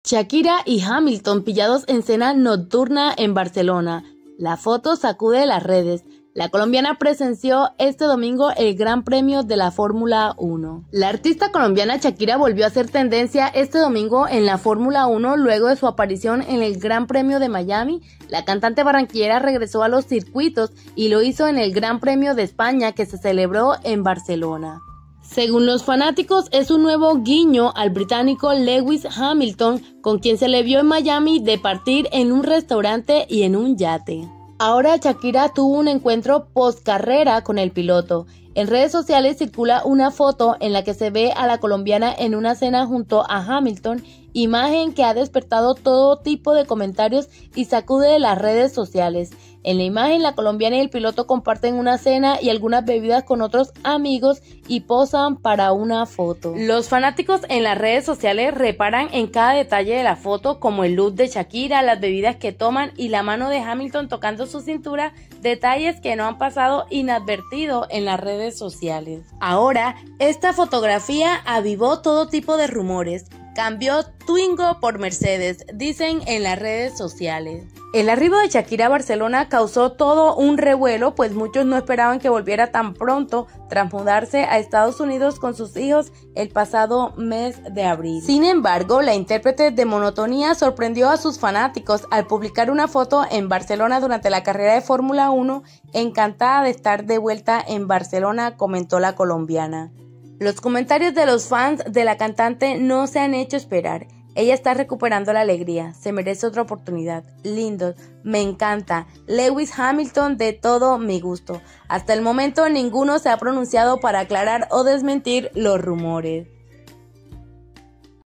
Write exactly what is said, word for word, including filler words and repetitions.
Shakira y Hamilton pillados en cena nocturna en Barcelona. La foto sacude las redes. La colombiana presenció este domingo el Gran Premio de la Fórmula uno. La artista colombiana Shakira volvió a hacer tendencia este domingo en la Fórmula uno luego de su aparición en el Gran Premio de Miami. La cantante barranquillera regresó a los circuitos y lo hizo en el Gran Premio de España que se celebró en Barcelona. Según los fanáticos, es un nuevo guiño al británico Lewis Hamilton, con quien se le vio en Miami de partir en un restaurante y en un yate. Ahora Shakira tuvo un encuentro post carrera con el piloto. En redes sociales circula una foto en la que se ve a la colombiana en una cena junto a Hamilton, imagen que ha despertado todo tipo de comentarios y sacude las redes sociales. En la imagen, la colombiana y el piloto comparten una cena y algunas bebidas con otros amigos y posan para una foto. Los fanáticos en las redes sociales reparan en cada detalle de la foto, como el look de Shakira, las bebidas que toman y la mano de Hamilton tocando su cintura, detalles que no han pasado inadvertidos en las redes sociales. Ahora, esta fotografía avivó todo tipo de rumores. Cambió Twingo por Mercedes, dicen en las redes sociales. El arribo de Shakira a Barcelona causó todo un revuelo, pues muchos no esperaban que volviera tan pronto tras mudarse a Estados Unidos con sus hijos el pasado mes de abril. Sin embargo, la intérprete de Monotonía sorprendió a sus fanáticos al publicar una foto en Barcelona durante la carrera de Fórmula uno. Encantada de estar de vuelta en Barcelona, comentó la colombiana. Los comentarios de los fans de la cantante no se han hecho esperar. Ella está recuperando la alegría, se merece otra oportunidad. Lindo, me encanta. Lewis Hamilton, de todo mi gusto. Hasta el momento ninguno se ha pronunciado para aclarar o desmentir los rumores.